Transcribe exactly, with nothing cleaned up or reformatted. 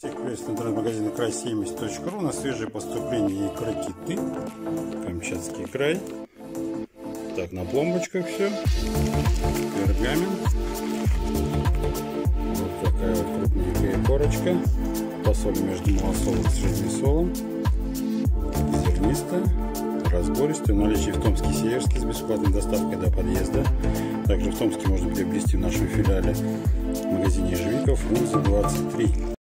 Приветствую интернет-магазина край семьдесят точка ру. На свежее поступление икры киты. Камчатский край. Так, на пломбочках все. Пергамент. Вот такая вот крупненькая корочка. Посоль между малосолом и жизнесолом. Зернистая. Разбористая. Наличие в Томске и Северске с бесплатной доставкой до подъезда. Также в Томске можно приобрести в нашем филиале в магазине Ежевика, Фрунзе двадцать три.